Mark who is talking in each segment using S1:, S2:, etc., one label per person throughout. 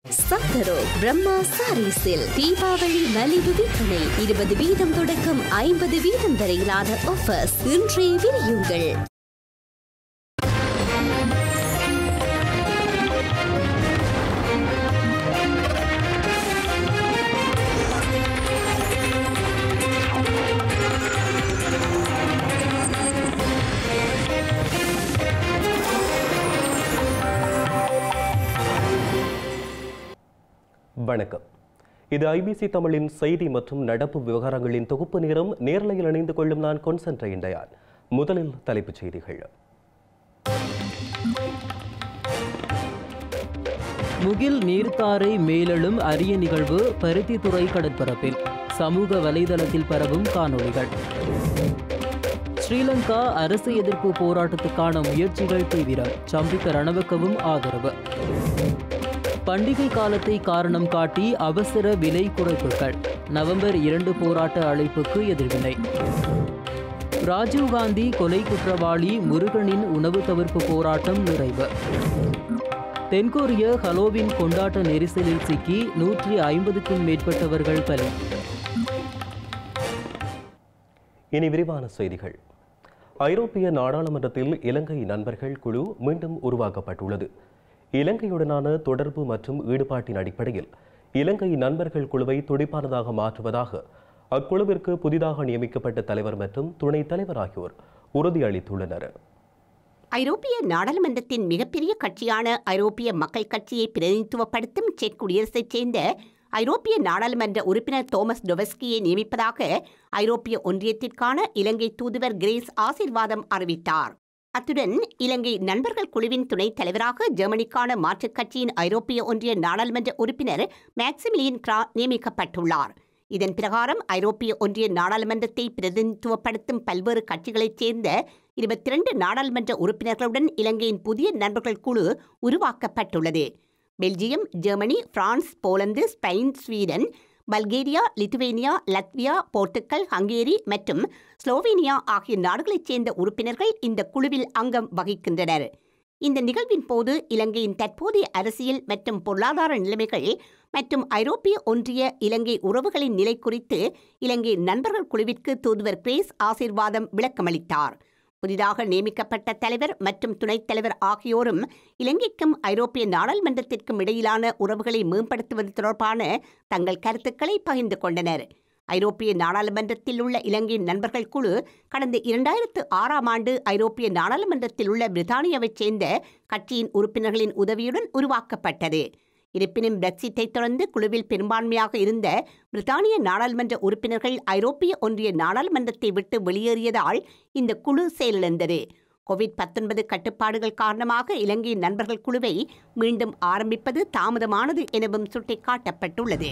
S1: சக்கரோ பிரம்மா சாரீஸில் தீபாவளி மலிவு விற்பனை 20% தொடக்கம் 50% வரையிலான ஆஃபர்ஸ் இன்றே விரியுங்கள்.
S2: வணக்கம். இது ஐபிசி தமிழின் செய்தி மற்றும் நடப்பு விவகாரங்களின் தொகுப்பு நேரம். நேரலையில் இணைந்து கொள்ளும் நான் கான்ஸ்டன்டைன் டயான். முதலில் தலைப்புச் செய்திகள்.
S3: முகில் நீர்த்தாரை மேலெழும் அரிய நிகழ்வு பருத்தித்துறை கடற்பரப்பில் சமூக வலைதளத்தில் பரவும் காணொளிகள். ஸ்ரீலங்கா அரசு எதிர்ப்பு போராட்டத்துக்கான முயற்சிகள் தீவிரம், சம்பிக்க ரணவக்கவும் ஆதரவு. பண்டிகை காலத்தை காரணம் காட்டி அவசர விலை குறைப்புகள், நவம்பர் 2 போராட்ட அழைப்புக்கு எதிர்வினை. ராஜீவ்காந்தி கொலை குற்றவாளி முருகனின் உணவு தவிர்ப்பு போராட்டம் நிறைவு. தென்கொரிய ஹலோவின் கொண்டாட்ட நெரிசலில் சிக்கி 150க்கும் மேற்பட்டவர்கள் பலி.
S2: இனி விரிவான செய்திகள். ஐரோப்பிய நாடாளுமன்றத்தில் இலங்கை நண்பர்கள் குழு மீண்டும் உருவாக்கப்பட்டுள்ளது. இலங்கையுடனான தொடர்பு மற்றும் ஈடுபாட்டின் அடிப்படையில் இலங்கை நண்பர்கள் குழுவை துடிப்பானதாக மாற்றுவதாக அக்குழுவிற்கு புதிதாக நியமிக்கப்பட்ட தலைவர் மற்றும் துணைத் தலைவர் ஆகியோர் உறுதியளித்துள்ளனர்.
S4: ஐரோப்பிய நாடாளுமன்றத்தின் மிகப்பெரிய கட்சியான ஐரோப்பிய மக்கள் கட்சியை பிரதிநிதித்துவப்படுத்தும் செக் குடியரசைச் சேர்ந்த ஐரோப்பிய நாடாளுமன்ற உறுப்பினர் தோமஸ் டொவஸ்கியை நியமிப்பதாக ஐரோப்பிய ஒன்றியத்திற்கான இலங்கை தூதுவர் கிரேஸ் ஆசீர்வாதம் அறிவித்தார். அத்துடன் இலங்கை நண்பர்கள் குழுவின் துணைத் தலைவராக ஜெர்மனிக்கான மாற்றுக் கட்சியின் ஐரோப்பிய ஒன்றிய நாடாளுமன்ற உறுப்பினர் மேக்சிமிலியன் கிரா நியமிக்கப்பட்டுள்ளார். இதன் பிரகாரம் ஐரோப்பிய ஒன்றிய நாடாளுமன்றத்தை பிரதிநிதித்துவப்படுத்தும் பல்வேறு கட்சிகளைச் சேர்ந்த 22 நாடாளுமன்ற உறுப்பினர்களுடன் இலங்கையின் புதிய நண்பர்கள் குழு உருவாக்கப்பட்டுள்ளது. Belgium, Germany, France, Poland, Spain, Sweden, Bulgaria, Lithuania, Latvia, Portugal, Hungary மற்றும் ஸ்லோவேனியா ஆகிய நாடுகளைச் சேர்ந்த உறுப்பினர்கள் இந்த குழுவில் அங்கம் வகிக்கின்றனர். இந்த நிகழ்வின் போது இலங்கையின் தற்போதைய அரசியல் மற்றும் பொருளாதார நிலைமைகள் மற்றும் ஐரோப்பிய ஒன்றிய இலங்கை உறவுகளின் நிலை குறித்து இலங்கை நண்பர்கள் குழுவிற்கு தூதுவர் கிரேஸ் ஆசீர்வாதம் விளக்கமளித்தார். புதிதாக நியமிக்கப்பட்ட தலைவர் மற்றும் துணைத் தலைவர் ஆகியோரும் இலங்கைக்கும் ஐரோப்பிய நாடாளுமன்றத்திற்கும் இடையிலான உறவுகளை மேம்படுத்துவது தொடர்பான தங்கள் கருத்துக்களை பகிர்ந்து கொண்டனர். ஐரோப்பிய நாடாளுமன்றத்தில் உள்ள இலங்கை நண்பர்கள் குழு கடந்த 2006ஆம் ஆண்டு ஐரோப்பிய நாடாளுமன்றத்தில் உள்ள பிரித்தானியாவைச் சேர்ந்த கட்சியின் உறுப்பினர்களின் உதவியுடன் உருவாக்கப்பட்டது. இருப்பினும் பிரெக்சிட்டை தொடர்ந்து குழுவில் பெரும்பான்மையாக இருந்த பிரித்தானிய நாடாளுமன்ற உறுப்பினர்கள் ஐரோப்பிய ஒன்றிய நாடாளுமன்றத்தை விட்டு வெளியேறியதால் இந்த குழு செயலிழந்தது. கோவிட்-19 கட்டுப்பாடுகள் காரணமாக இலங்கை நண்பர்கள் குழுவை மீண்டும் ஆரம்பிப்பது தாமதமானது எனவும் சுட்டிக்காட்டப்பட்டுள்ளது.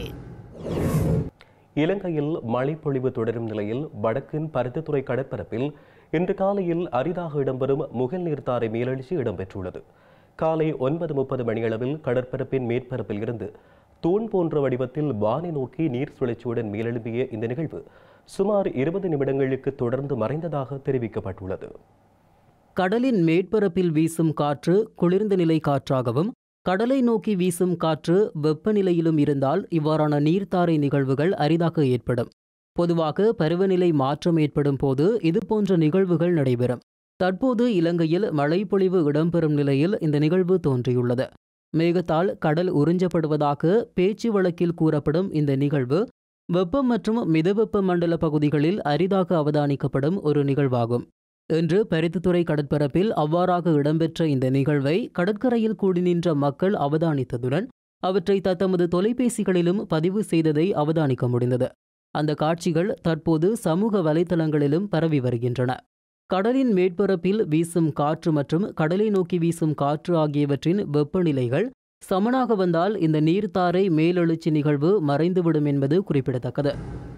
S2: இலங்கையில் மழைப்பொழிவு தொடரும் நிலையில் வடக்கின் பருத்தித்துறை கடற்பரப்பில் இன்று காலையில் அரிதாக இடம்பெறும் முகில் நீர்த்தாரை மேலெழுச்சி இடம்பெற்றுள்ளது. காலை 9:30 மணியளவில் கடற்பரப்பின் மேற்பரப்பில் இருந்து தூண் போன்ற வடிவத்தில் வானை நோக்கி நீர் சுழற்சியுடன் மேலெழும்பிய இந்த நிகழ்வு சுமார் 20 நிமிடங்களுக்கு தொடர்ந்து மறைந்ததாக தெரிவிக்கப்பட்டுள்ளது.
S3: கடலின் மேற்பரப்பில் வீசும் காற்று குளிர்ந்த நிலை காற்றாகவும் கடலை நோக்கி வீசும் காற்று வெப்பநிலையிலும் இருந்தால் இவ்வாறான நீர்த்தாரை நிகழ்வுகள் அரிதாக ஏற்படும். பொதுவாக பருவநிலை மாற்றம் ஏற்படும் போது இதுபோன்ற நிகழ்வுகள் நடைபெறும். தற்போது இலங்கையில் மழைப்பொழிவு இடம்பெறும் நிலையில் இந்த நிகழ்வு தோன்றியுள்ளது. மேகத்தால் கடல் உறிஞ்சப்படுவதாக பேச்சு வழக்கில் கூறப்படும் இந்த நிகழ்வு வெப்பம் மற்றும் மிதவெப்ப மண்டல பகுதிகளில் அரிதாக அவதானிக்கப்படும் ஒரு நிகழ்வாகும். இன்று பருத்தித்துறை கடற்பரப்பில் அவ்வாறாக இடம்பெற்ற இந்த நிகழ்வை கடற்கரையில் கூடி நின்ற மக்கள் அவதானித்ததுடன் அவற்றை தத்தமது தொலைபேசிகளிலும் பதிவு செய்ததை அவதானிக்க முடிந்தது. அந்த காட்சிகள் தற்போது சமூக வலைதளங்களிலும் பரவி வருகின்றன. கடலின் மேற்பரப்பில் வீசும் காற்று மற்றும் கடலை நோக்கி வீசும் காற்று ஆகியவற்றின் வெப்பநிலைகள் சமனாக வந்தால் இந்த நீர்த்தாரை மேலெழுச்சி நிகழ்வு மறைந்துவிடும் என்பது குறிப்பிடத்தக்கது.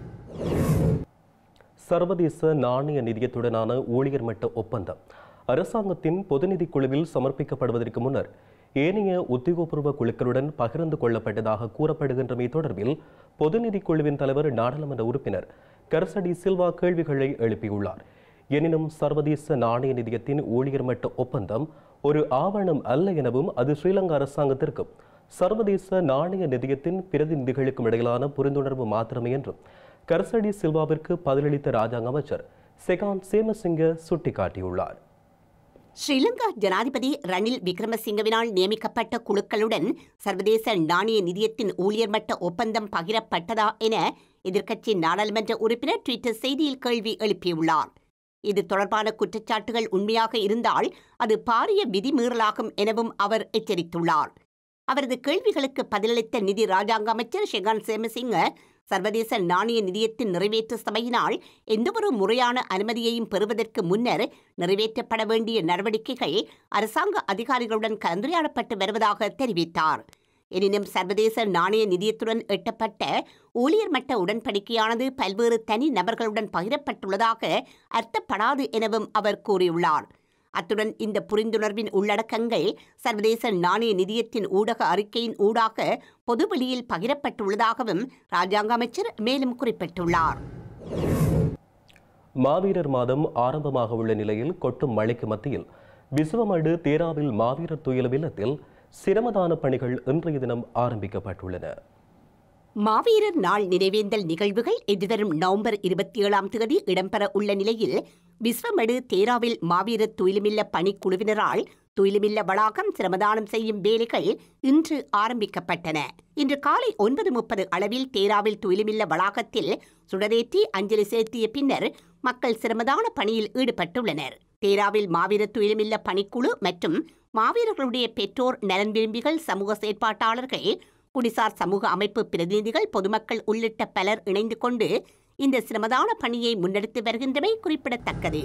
S2: சர்வதேச நாணய நிதியத்துடனான ஊழியர் மட்ட ஒப்பந்தம் அரசாங்கத்தின் பொதுநிதி குழுவில் சமர்ப்பிக்கப்படுவதற்கு முன்னர் ஏனைய உத்தியோகபூர்வ குழுக்களுடன் பகிர்ந்து கொள்ளப்பட்டதாக கூறப்படுகின்றமை தொடர்பில் பொதுநிதி குழுவின் தலைவர் நாடாளுமன்ற உறுப்பினர் கர்சடி சில்வா கேள்விகளை எழுப்பியுள்ளார். எனினும் சர்வதேச நாணய நிதியத்தின் ஊழியர் மட்ட ஒப்பந்தம் ஒரு ஆவணம் அல்ல எனவும் அது ஸ்ரீலங்கா அரசாங்கத்திற்கும் சர்வதேச நாணய நிதியத்தின் பிரதிநிதிகளுக்கும் இடையிலான புரிந்துணர்வு மாத்திரமே என்றும் கரசடி சில்வாவிற்கு பதிலளித்த ராஜாங்க அமைச்சர் செகான் சேமசிங்க சுட்டிக்காட்டியுள்ளார்.
S4: ஸ்ரீலங்கா ஜனாதிபதி ரணில் விக்ரமசிங்கவினால் நியமிக்கப்பட்ட குழுக்களுடன் சர்வதேச நாணய நிதியத்தின் ஊழியர் மட்ட ஒப்பந்தம் பகிரப்பட்டதா என எதிர்க்கட்சி நாடாளுமன்ற உறுப்பினர் ட்விட்டர் செய்தியில் கேள்வி எழுப்பியுள்ளார். இது தொடர்பான குற்றச்சாட்டுகள் உண்மையாக இருந்தால் அது பாரிய விதிமீறலாகும் எனவும் அவர் எச்சரித்துள்ளார். அவரது கேள்விகளுக்கு பதிலளித்த நிதி ராஜாங்க அமைச்சர் ஷெகான் சேமசிங்க சர்வதேச நாணய நிதியத்தின் நிறைவேற்று சபையினால் எந்தவொரு முறையான அனுமதியையும் பெறுவதற்கு முன்னர் நிறைவேற்றப்பட வேண்டிய நடவடிக்கைகள் அரசாங்க அதிகாரிகளுடன் கலந்துரையாடப்பட்டு வருவதாக தெரிவித்தார். எனினும் சர்வதேச நாணய நிதியத்துடன் எட்டப்பட்ட ஊழியர் மட்ட உடன்படிக்கையானது பல்வேறு தனி நபர்களுடன் பகிரப்பட்டுள்ளதாக அர்த்தப்படாது எனவும் அவர் கூறியுள்ளார். அத்துடன் இந்த புரிந்துணர்வின் உள்ளடக்கங்கள் சர்வதேச நாணய நிதியத்தின் ஊடக அறிக்கையின் ஊடாக பொதுவெளியில் பகிரப்பட்டுள்ளதாகவும் ராஜாங்க அமைச்சர் மேலும் குறிப்பிட்டுள்ளார்.
S2: மாவீரர் மாதம் ஆரம்பமாக உள்ள நிலையில் கொட்டும் மழைக்கு மத்தியில் பிசுவமடு தேராவில் மாவீரர் துயிலும் இல்லத்தில் சிரமதான பணிகள் இன்றைய தினம் ஆரம்பிக்கப்பட்டுள்ளன.
S4: மாவீரர் நாள் நினைவேந்தல் நிகழ்வுகள் எதிர்வரும் நவம்பர் 27ஆம் தேதி இடம்பெற உள்ள நிலையில் விஸ்வமடு தேராவில் மாவீரர் துயிலுமில்ல பணிக்குழுவினரால் துயிலுமில்ல வளாகம் சிரமதானம் செய்யும் வேலைகள் இன்று ஆரம்பிக்கப்பட்டன. இன்று காலை 9:30 அளவில் தேராவில் துயிலுமில்ல வளாகத்தில் சுடரேற்றி அஞ்சலி செலுத்திய பின்னர் மக்கள் சிரமதான பணியில் ஈடுபட்டுள்ளனர். தேராவில் மாவீரர் துயிலுமில்ல பணிக்குழு மற்றும் மாவீரர்களுடைய பெற்றோர் நலன் விரும்பிகள் சமூக செயற்பாட்டாளர்கள் குடிசார் சமூக அமைப்பு பிரதிநிதிகள் பொதுமக்கள் உள்ளிட்ட பலர் இணைந்து கொண்டு இந்த சிரமதான பணியை முன்னெடுத்து வருகின்றமை குறிப்பிடத்தக்கது.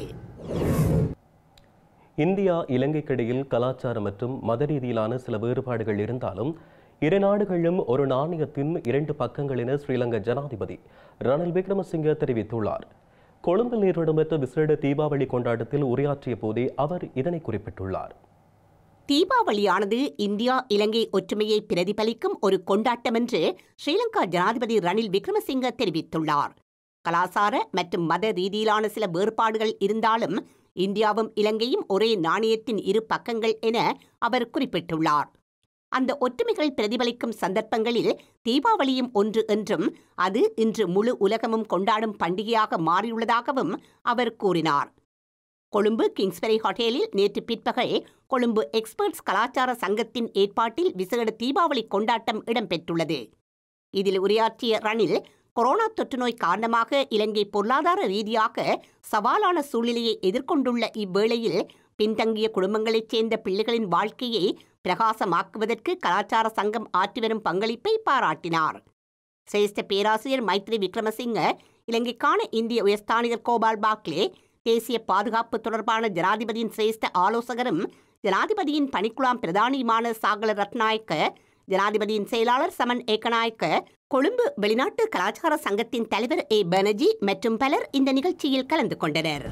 S2: இந்தியா இலங்கைக்கிடையில் கலாச்சார மற்றும் மத ரீதியிலான சில வேறுபாடுகள் இருந்தாலும் இரு நாடுகளும் ஒரு நாணயத்தின் இரண்டு பக்கங்கள் என ஸ்ரீலங்கா ஜனாதிபதி ரணில் விக்ரமசிங்க தெரிவித்துள்ளார். கொழும்பில் இடம்பெற்ற விசேட தீபாவளி கொண்டாட்டத்தில் உரையாற்றிய போதே அவர் இதனை குறிப்பிட்டுள்ளார்.
S4: தீபாவளியானது இந்தியா இலங்கை ஒற்றுமையை பிரதிபலிக்கும் ஒரு கொண்டாட்டம் என்று ஸ்ரீலங்கா ஜனாதிபதி ரணில் விக்ரமசிங்க தெரிவித்துள்ளார். கலாசார மற்றும் மத ரீதியிலான சில வேறுபாடுகள் இருந்தாலும் இந்தியாவும் இலங்கையும் ஒரே நாணயத்தின் இரு பக்கங்கள் என அவர் குறிப்பிட்டுள்ளார். அந்த ஒற்றுமைகள் பிரதிபலிக்கும் சந்தர்ப்பங்களில் தீபாவளியும் ஒன்று என்றும் அது இன்று முழு உலகமும் கொண்டாடும் பண்டிகையாக மாறியுள்ளதாகவும் அவர் கூறினார். கொழும்பு கிங்ஸ்பெரி ஹோட்டலில் நேற்று பிற்பகல் கொழும்பு எக்ஸ்பர்ட்ஸ் கலாச்சார சங்கத்தின் ஏற்பாட்டில் விசேட தீபாவளி கொண்டாட்டம் இடம்பெற்றுள்ளது. இதில் உரையாற்றிய ரணில் கொரோனா தொற்று நோய் காரணமாக இலங்கை பொருளாதார ரீதியாக சவாலான சூழ்நிலையை எதிர்கொண்டுள்ள இவ்வேளையில் பின்தங்கிய குடும்பங்களைச் சேர்ந்த பிள்ளைகளின் வாழ்க்கையை பிரகாசமாக்குவதற்கு கலாச்சார சங்கம் ஆற்றி வரும் பங்களிப்பை பாராட்டினார். சிரேஷ்ட பேராசிரியர் மைத்ரி விக்ரமசிங்க, இலங்கைக்கான இந்திய உயர்ஸ்தானிகர் கோபால் பாக்லே, தேசிய பாதுகாப்பு தொடர்பான ஜனாதிபதியின் சிரேஷ்ட ஆலோசகரும் ஜனாதிபதியின் பணிக்குழாம் பிரதானியுமான சாகல ரத்நாயக்க, ஜனாதிபதியின் செயலாளர் சமன் ஏகநாயக்க, கொழும்பு வெளிநாட்டு கலாச்சார சங்கத்தின் தலைவர் ஏ பானர்ஜி மற்றும் பலர் இந்த நிகழ்ச்சியில் கலந்து கொண்டனர்.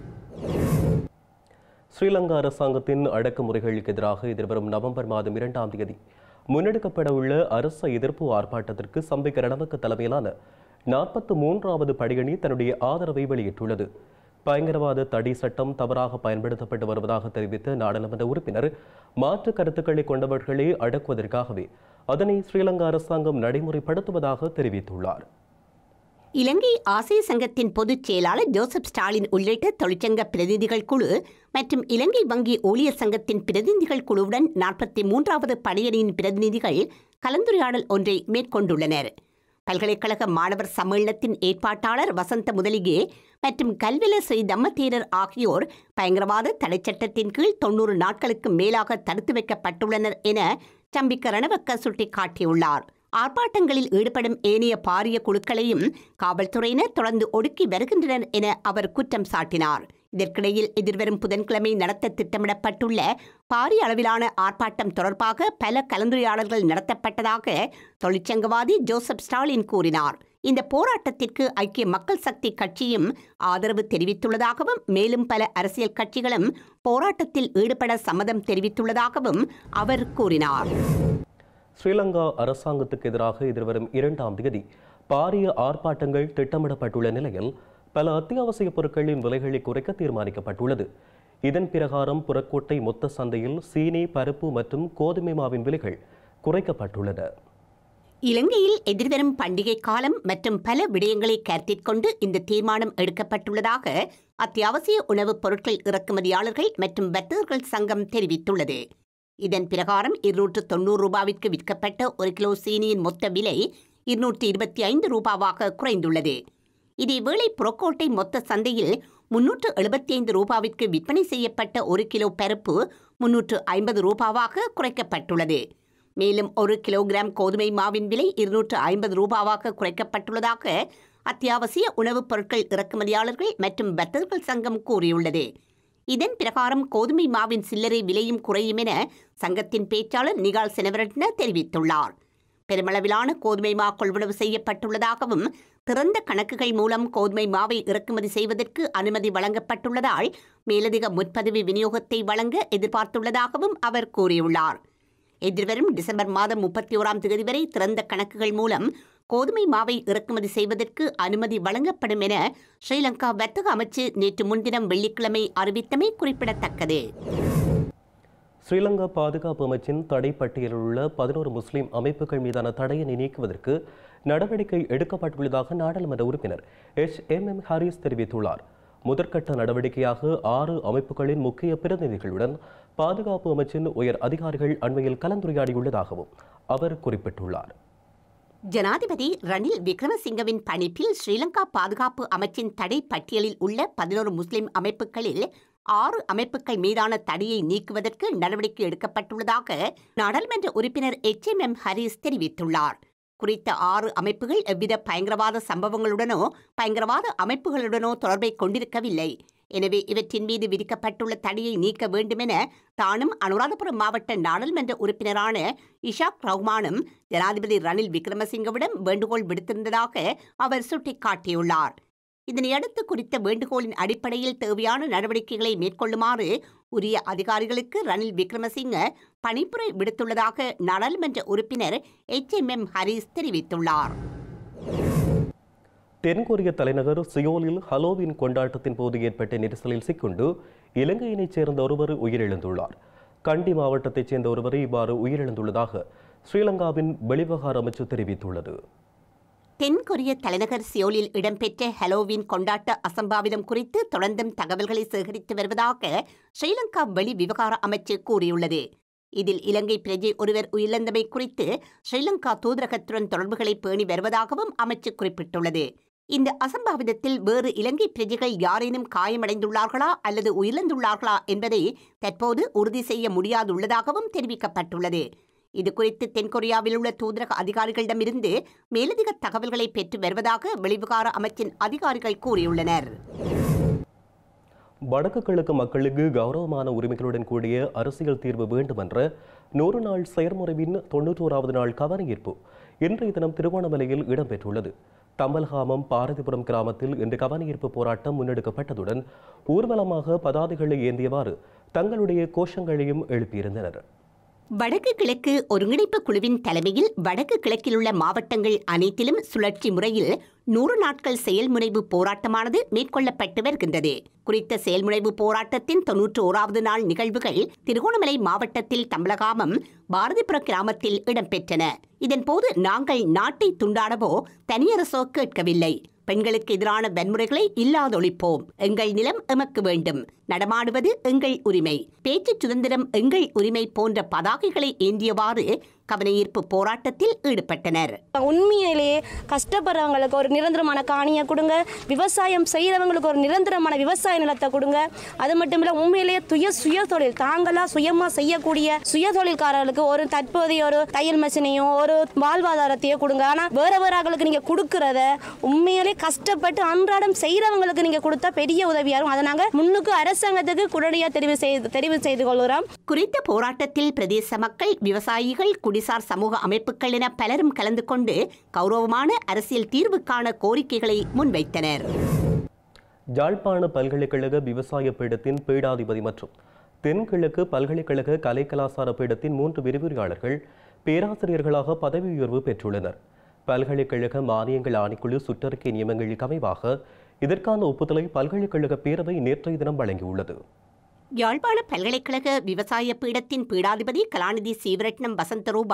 S2: ஸ்ரீலங்கா அரசாங்கத்தின் அடக்குமுறைகளுக்கு எதிராக எதிர்வரும் நவம்பர் மாதம் 2ஆம் தேதி முன்னெடுக்கப்பட உள்ள அரச எதிர்ப்பு ஆர்ப்பாட்டத்திற்கு சம்பிக்க ரணவக்க தலைமையிலான 43வது படையணி தன்னுடைய ஆதரவை வெளியிட்டுள்ளது. பயங்கரவாத தடை சட்டம் தவறாக பயன்படுத்தப்பட்டு வருவதாக தெரிவித்த நாடாளுமன்ற உறுப்பினர் மாற்று கருத்துக்களை கொண்டவர்களை அடக்குவதற்காகவே அதனை ஸ்ரீலங்கா அரசாங்கம் நடைமுறைப்படுத்துவதாக தெரிவித்துள்ளார்.
S4: இலங்கை ஆசிய சங்கத்தின் பொதுச் செயலாளர் ஜோசப் ஸ்டாலின் உள்ளிட்ட தொழிற்சங்க பிரதிநிதிகள் குழு மற்றும் இலங்கை வங்கி ஊழியர் சங்கத்தின் பிரதிநிதிகள் குழுவுடன் 43வது படையணியின் பிரதிநிதிகள் கலந்துரையாடல் ஒன்றை மேற்கொண்டுள்ளனர். பல்கலைக்கழக மாணவர் சம்மேளனத்தின் ஏற்பாட்டாளர் வசந்த முதலிகே மற்றும் கல்வில ஸ்ரீ தம்மதேரர் ஆகியோர் பயங்கரவாத தடைச்சட்டத்தின் கீழ் 90 நாட்களுக்கு மேலாக தடுத்து வைக்கப்பட்டுள்ளனர் என சம்பிக்க ரணவக்க சுட்டிக்காட்டியுள்ளார். ஆர்ப்பாட்டங்களில் ஈடுபடும் ஏனைய பாரிய குழுக்களையும் காவல்துறையினர் தொடர்ந்து ஒடுக்கி வருகின்றனர் என அவர் குற்றம் சாட்டினார். இதற்கிடையில் எதிர்வரும் புதன்கிழமை நடத்த திட்டமிடப்பட்டுள்ள பாரிய அளவிலான ஆர்ப்பாட்டம் தொடர்பாக பல கலந்துரையாடல்கள் நடத்தப்பட்டதாக தொழிற்சங்கவாதி ஜோசப் ஸ்டாலின் கூறினார். இந்த போராட்டத்திற்கு ஐக்கிய மக்கள் சக்தி கட்சியும் ஆதரவு தெரிவித்துள்ளதாகவும் மேலும் பல அரசியல் கட்சிகளும் போராட்டத்தில் ஈடுபட சம்மதம் தெரிவித்துள்ளதாகவும் அவர் கூறினார்.
S2: ஸ்ரீலங்கா அரசாங்கத்துக்கு எதிராக எதிர்வரும் 2ஆம் தேதி பாரிய ஆர்ப்பாட்டங்கள் திட்டமிடப்பட்டுள்ள நிலையில் பல அத்தியாவசிய பொருட்களின் விலைகளை குறைக்க தீர்மானிக்கப்பட்டுள்ளது. இதன் பிரகாரம் புறக்கோட்டை மொத்த சந்தையில் சீனி, பருப்பு மற்றும் கோதுமை மாவின் விலைகள் குறைக்கப்பட்டுள்ளன.
S4: இலங்கையில் எதிர்வரும் பண்டிகை காலம் மற்றும் பல விடயங்களை கருத்தில் கொண்டு இந்த தீர்மானம் எடுக்கப்பட்டுள்ளதாக அத்தியாவசிய உணவுப் பொருட்கள் இறக்குமதியாளர்கள் மற்றும் வர்த்தகர்கள் சங்கம் தெரிவித்துள்ளது. இதன் பிரகாரம் 290 ரூபாவிற்கு விற்கப்பட்ட 1 கிலோ சீனியின் மொத்த விலை 225 ரூபாவாக குறைந்துள்ளது. இதேவேளை புறக்கோட்டை மொத்த சந்தையில் 375 ரூபாவிற்கு விற்பனை செய்யப்பட்ட 1 கிலோ பருப்பு 350 ரூபாவாக குறைக்கப்பட்டுள்ளது. மேலும் 1 கிலோகிராம் கோதுமை மாவின் விலை 250 ரூபாவாக குறைக்கப்பட்டுள்ளதாக அத்தியாவசிய உணவுப் பொருட்கள் இறக்குமதியாளர்கள் மற்றும் வர்த்தகர்கள் சங்கம் கூறியுள்ளது. இதன் பிரகாரம் கோதுமை மாவின் சில்லறை விலையும் குறையும் என சங்கத்தின் பேச்சாளர் நிகால் செனவரட்ன தெரிவித்துள்ளார். பெருமளவிலான கோதுமை மா கொள்வனவு செய்யப்பட்டுள்ளதாகவும் திறந்த கணக்குகள் மூலம் கோதுமை மாவை இறக்குமதி செய்வதற்கு அனுமதி வழங்கப்பட்டுள்ளதால் மேலதிக முற்பதிவு விநியோகத்தை வழங்க எதிர்பார்த்துள்ளதாகவும் அவர் கூறியுள்ளார். எதிர்வரும் டிசம்பர் மாதம் 31ஆம் தேதி வரை திறந்த கணக்குகள் மூலம் கோதுமை மாவை இறக்குமதி செய்வதற்கு அனுமதி வழங்கப்படும் என ஸ்ரீலங்கா வர்த்தக அமைச்சு நேற்று முன்தினம் வெள்ளிக்கிழமை அறிவித்தமை குறிப்பிடத்தக்கது.
S2: ஸ்ரீலங்கா பாதுகாப்பு அமைச்சின் தடை பட்டியலில் உள்ள 11 முஸ்லிம் அமைப்புகள் மீதான தடையினை நீக்குவதற்கு நடவடிக்கை எடுக்கப்பட்டுள்ளதாக நாடாளுமன்ற உறுப்பினர் HMM ஹாரிஸ் தெரிவித்துள்ளார். முதற்கட்ட நடவடிக்கையாக 6 அமைப்புகளின் முக்கிய பிரதிநிதிகளுடன் பாதுகாப்பு அமைச்சின் உயர் அதிகாரிகள் அண்மையில் கலந்துரையாடியுள்ளதாகவும் அவர் குறிப்பிட்டுள்ளார்.
S4: ஜனாதிபதி ரணில் விக்ரமசிங்கவின் பணிப்பில் ஸ்ரீலங்கா பாதுகாப்பு அமைச்சின் தடை பட்டியலில் உள்ள 11 முஸ்லிம் அமைப்புகளில் 6 அமைப்புகள் மீதான தடையை நீக்குவதற்கு நடவடிக்கை எடுக்கப்பட்டுள்ளதாக நாடாளுமன்ற உறுப்பினர் HMM ஹாரிஸ் தெரிவித்துள்ளார். குறித்த 6 அமைப்புகள் எவ்வித பயங்கரவாத சம்பவங்களுடனோ பயங்கரவாத அமைப்புகளுடனோ தொடர்பை கொண்டிருக்கவில்லை. எனவே இவற்றின் மீது விதிக்கப்பட்டுள்ள தடையை நீக்க வேண்டுமென தானும் அனுராதபுரம் மாவட்ட நாடாளுமன்ற உறுப்பினரான இஷாக் ரஹ்மானும் ஜனாதிபதி ரணில் விக்ரமசிங்கவிடம் வேண்டுகோள் விடுத்திருந்ததாக அவர் சுட்டிக்காட்டியுள்ளார். இதனையடுத்து குறித்த வேண்டுகோளின் அடிப்படையில் தேவையான நடவடிக்கைகளை மேற்கொள்ளுமாறு உரிய அதிகாரிகளுக்கு ரணில் விக்ரமசிங்க பணிப்புரை விடுத்துள்ளதாக நாடாளுமன்ற உறுப்பினர் HMM ஹாரிஸ் தெரிவித்துள்ளார்.
S2: தென்கொரிய தலைநகர் சியோலில் ஹலோவின் கொண்டாட்டத்தின் போது ஏற்பட்ட நெரிசலில் சிக்குண்டு இலங்கையினைச் சேர்ந்த ஒருவர் உயிரிழந்துள்ளார். கண்டி மாவட்டத்தைச் சேர்ந்த ஒருவரை இவ்வாறு உயிரிழந்துள்ளதாக ஸ்ரீலங்காவின் வெளிவிவகார அமைச்சு தெரிவித்துள்ளது.
S4: தென்கொரிய தலைநகர் சியோலில் இடம்பெற்ற ஹலோவின் கொண்டாட்ட அசம்பாவிதம் குறித்து தொடர்ந்தும் தகவல்களை சேகரித்து வருவதாக ஸ்ரீலங்கா வெளிவிவகார அமைச்சு கூறியுள்ளது. இதில் இலங்கை பிரஜை ஒருவர் உயிரிழந்தமை குறித்து ஸ்ரீலங்கா தூதரகத்துடன் தொடர்புகளை பேணி வருவதாகவும் அமைச்சு குறிப்பிட்டுள்ளது. இந்த அசம்பாவிதத்தில் வேறு இலங்கை பிரஜைகள் யாரேனும் காயமடைந்துள்ளார்களா அல்லது உயிரிழந்துள்ளார்களா என்பதை தற்போது உறுதி செய்ய முடியாதுள்ளதாகவும் தெரிவிக்கப்பட்டுள்ளது. இதுகுறித்து தென்கொரியாவில் உள்ள தூதரக அதிகாரிகளிடமிருந்து மேலதிக தகவல்களை பெற்று வருவதாக வெளிவிவகார அமைச்சின் அதிகாரிகள் கூறியுள்ளனர்.
S2: வடக்கு கிழக்கு மக்களுக்கு கௌரவமான உரிமைகளுடன் கூடிய அரசியல் தீர்வு வேண்டும் என்ற 100 நாள் செயற்முறையின் 91வது நாள் கவனஈர்ப்பு இன்றைய தினம் திருகோணமலையில் இடம்பெற்றுள்ளது. தம்பல்காமம் பாரதிபுரம் கிராமத்தில் இன்று கவனஈர்ப்பு போராட்டம் முன்னெடுக்கப்பட்டதுடன் ஊர்வலமாக பதாதைகளை ஏந்தியவாறு தங்களுடைய கோஷங்களையும் எழுப்பியிருந்தனர்.
S4: வடக்கு கிழக்கு ஒருங்கிணைப்பு குழுவின் தலைமையில் வடக்கு கிழக்கில் உள்ள மாவட்டங்கள் அனைத்திலும் சுழற்சி முறையில் 100 நாட்கள் செயல்முனைவு போராட்டமானது மேற்கொள்ளப்பட்டு வருகின்றது. குறித்த செயல்முனைவு போராட்டத்தின் 91வது நாள் நிகழ்வுகள் திருகோணமலை மாவட்டத்தில் தம்பலகாமம் பாரதிபுர கிராமத்தில் இடம்பெற்றன. இதன்போது நாங்கள் நாட்டை துண்டாடவோ தனியரசோ கேட்கவில்லை. பெண்களுக்கு எதிரான வன்முறைகளை இல்லாதொழிப்போம். எங்கள் நிலம் எமக்கு வேண்டும். நடமாடுவது எங்கள் உரிமை. பேச்சு சுதந்திரம் எங்கள் உரிமை போன்ற பதாகைகளை ஏந்தியவாறு கவனஈர்ப்பு போராட்டத்தில் ஈடுபட்டனர்.
S5: உண்மையிலேயே கஷ்டப்படுறவங்களுக்கு ஒரு நிரந்தரமான காணியை கொடுங்க, விவசாயம் செய்கிறவங்களுக்கு ஒரு நிரந்தரமான விவசாய நிலத்தை கொடுங்க. அது மட்டும் இல்லை, உண்மையிலேயே சுய தொழில் தாங்களா சுயமா செய்யக்கூடிய சுய தொழில்காரர்களுக்கு ஒரு தற்போதைய ஒரு தையல் மெஷினையும் ஒரு வாழ்வாதாரத்தையோ கொடுங்க. ஆனால் வேற வேறாங்களுக்கு நீங்க கொடுக்கறத உண்மையிலேயே கஷ்டப்பட்டு அன்றாடம் செய்கிறவங்களுக்கு நீங்க கொடுத்தா பெரிய உதவியாகும். அதை நாங்கள் முன்னுக்கு அரசாங்கத்துக்கு உடனடியாக தெரிவு செய்து கொள்கிறோம்.
S4: குறித்த போராட்டத்தில் பிரதேச மக்கள், விவசாயிகள், குடிசார் சமூக அமைப்புகள் என பலரும் கலந்து கொண்டு கௌரவமான அரசியல் தீர்வுக்கான கோரிக்கைகளை முன்வைத்தனர்.
S2: யாழ்ப்பாண பல்கலைக்கழக விவசாய பீடத்தின் பீடாதிபதி மற்றும் தென்கிழக்கு பல்கலைக்கழக கலை கலாசார பீடத்தின் 3 விரிவுரையாளர்கள் பேராசிரியர்களாக பதவி உயர்வு பெற்றுள்ளனர். பல்கலைக்கழக மானியங்கள் ஆணைக்குழு சுற்றறிக்கை நியமங்களுக்கு அமைவாக இதற்கான ஒப்புதலை பல்கலைக்கழக பேரவை நேற்றைய தினம் வழங்கியுள்ளது.
S4: யாழ்ப்பாண பல்கலைக்கழக விவசாய பீடத்தின் பீடாதிபதி கலாநிதி சீவரட்னம் வசந்தரூபா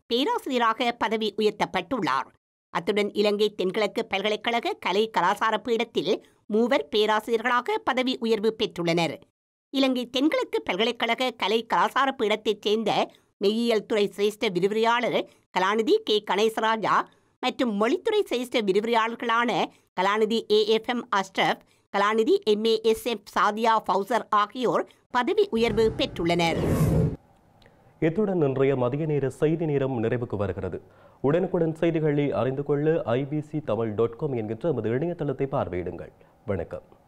S4: பேராசிரியராக பதவி உயர்த்தப்பட்டுள்ளார். அத்துடன் இலங்கை தென்கிழக்கு பல்கலைக்கழக கலை கலாசார பீடத்தில் 3 பேராசிரியர்களாக பதவி உயர்வு பெற்றுள்ளனர். இலங்கை தென்கிழக்கு பல்கலைக்கழக கலை கலாசார பீடத்தைச் சேர்ந்த மெய்யியல் துறை சிரேஷ்ட விரிவுரையாளர் கலாநிதி கே கணேசராஜா மற்றும் மொழித்துறை சிரேஷ்ட விரிவுரையாளர்களான கலாநிதி AFM அஷ்ரப், கலாநிதி MASF சாதியா ஃபவுசர் ஆகியோர் பதவி உயர்வு பெற்றுள்ளனர்.
S2: இத்துடன் இன்றைய மதிய நேர செய்தி நேரம் நிறைவுக்கு வருகிறது. உடனுக்குடன் செய்திகளை அறிந்து கொள்ள ibctamil.com என்கின்ற நமது இணையதளத்தை பார்வையிடுங்கள். வணக்கம்.